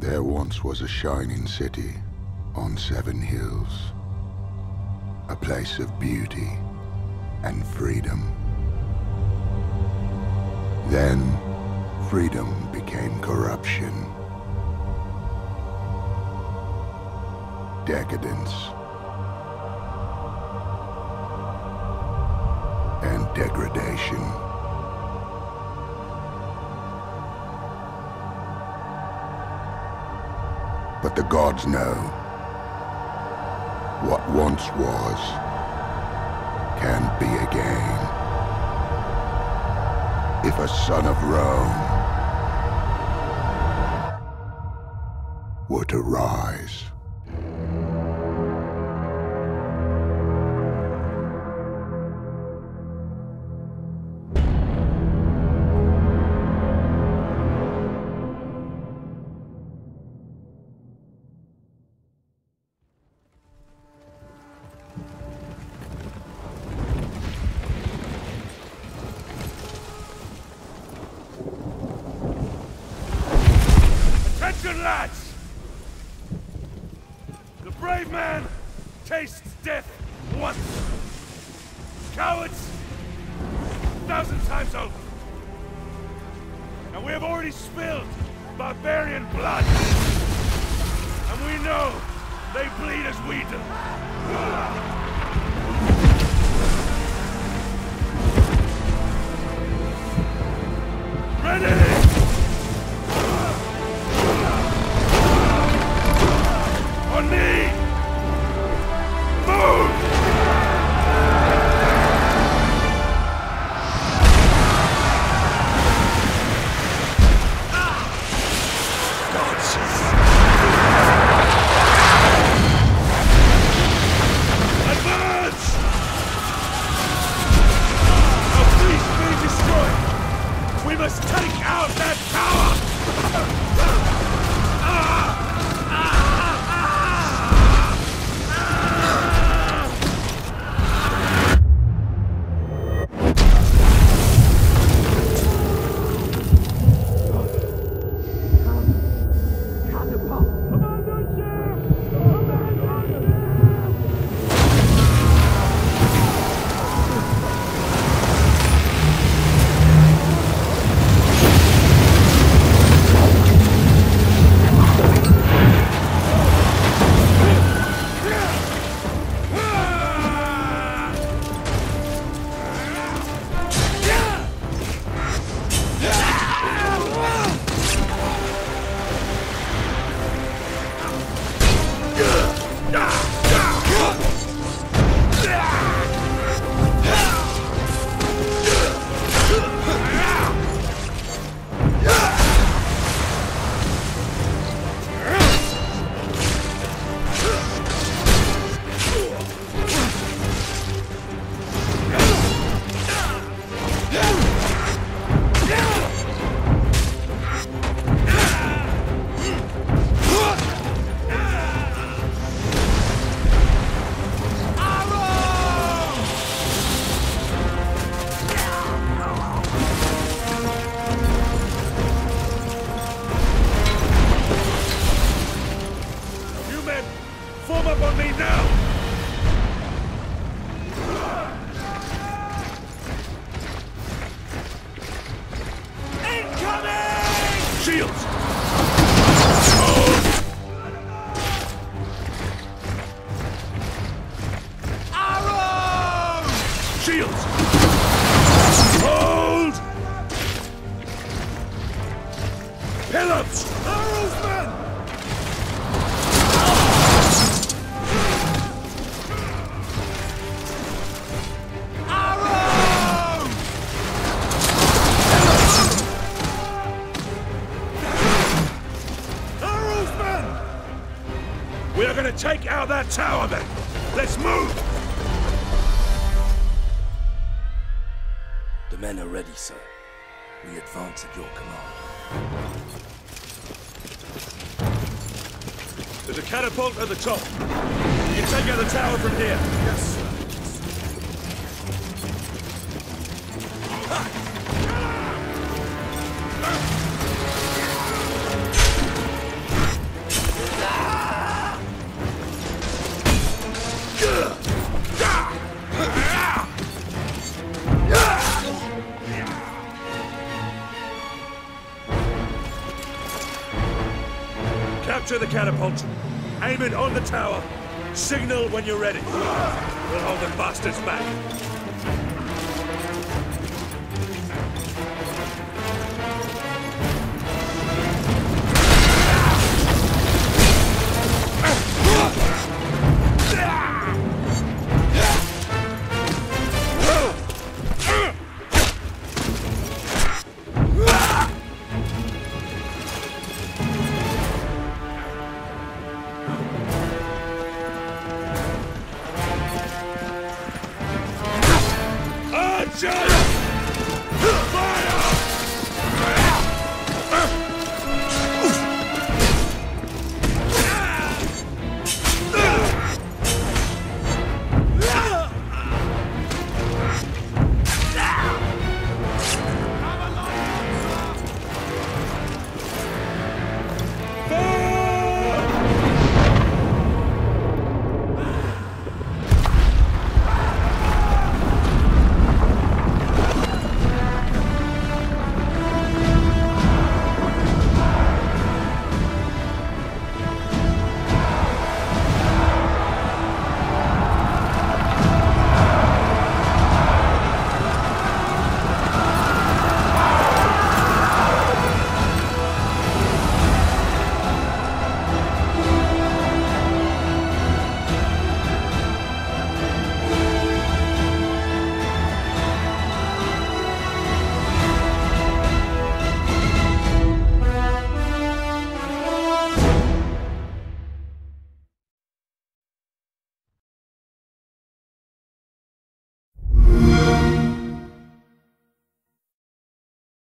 There once was a shining city on 7 hills, a place of beauty and freedom. Then, freedom became corruption, decadence, and degradation. But the gods know what once was can't be again. If a son of Rome were to rise. Attention, lads! The brave man tastes death once. Cowards, 1,000 times over. And we have already spilled barbarian blood. And we know they bleed as we do. Ready! On me! Move! Gods! Advance! Our fleet being destroyed! We must take out that tower! Form up on me now! Incoming! Shields! Arrows! Shields! Hold! Pillows! Arrows, men! We are going to take out that tower, then. Let's move! The men are ready, sir. We advance at your command. There's a catapult at the top. You can take out the tower from here. Yes, sir. Capture the catapult. Aim it on the tower. Signal when you're ready. We'll hold the bastards back. Charge!